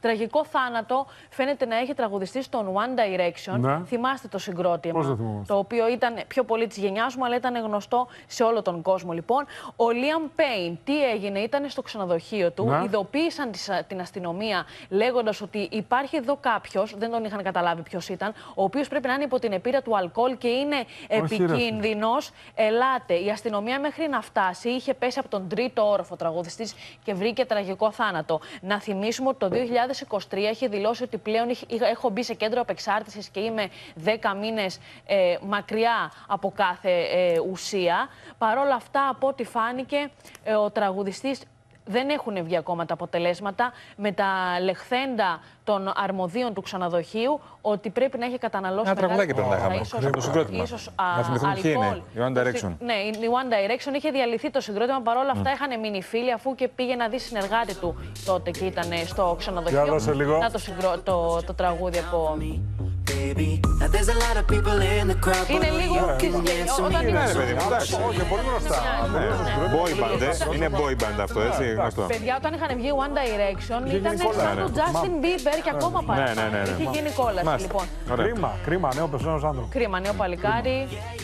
Τραγικό θάνατο φαίνεται να έχει τραγουδιστής των One Direction. Ναι. Θυμάστε το συγκρότημα. Πώς δεν θυμόμαστε. Το οποίο ήταν πιο πολύ της γενιάς μου, αλλά ήταν γνωστό σε όλο τον κόσμο. Λοιπόν, ο Liam Payne, τι έγινε, ήταν στο ξενοδοχείο του, Ναι. ειδοποίησαν την αστυνομία λέγοντας ότι υπάρχει εδώ κάποιος, δεν τον είχαν καταλάβει ποιος ήταν, ο οποίος πρέπει να είναι υπό την επίρρεια του αλκοόλ και είναι επικίνδυνος. Ελάτε. Η αστυνομία μέχρι να φτάσει είχε πέσει από τον τρίτο όροφο τραγουδιστής και βρήκε τραγικό θάνατο. Να θυμίσουμε ότι το 2023 έχει δηλώσει ότι πλέον έχω μπει σε κέντρο απεξάρτησης και είμαι 10 μήνες μακριά από κάθε ουσία. Παρ' όλα αυτά, από ό,τι φάνηκε, ο τραγουδιστής δεν έχουν βγει ακόμα τα αποτελέσματα με τα λεχθέντα των αρμοδίων του ξενοδοχείου ότι πρέπει να έχει καταναλώσει Ένα τραγουδάκι πρέπει να είχαμε. Το συγκρότημα. Να θυμηθούμε ποιοι είναι. Η One Direction. Ναι, η One Direction είχε διαλυθεί το συγκρότημα. Παρ' όλα αυτά είχαν μείνει φίλοι, αφού και πήγε να δει συνεργάτη του τότε και ήταν στο ξενοδοχείο. Να το τραγούδι από. Είναι λίγο όταν είναι Όχι, πολύ γνωστά. Boy band, είναι boy band αυτό, έτσι. Παιδιά, όταν είχαν βγει One Direction ήταν σαν τον Justin Bieber και ακόμα παραπάνω. Είχε γίνει κόλαση, λοιπόν. Κρίμα, νέο πεσμένος άνθρωπος. Κρίμα, νέο παλικάρι.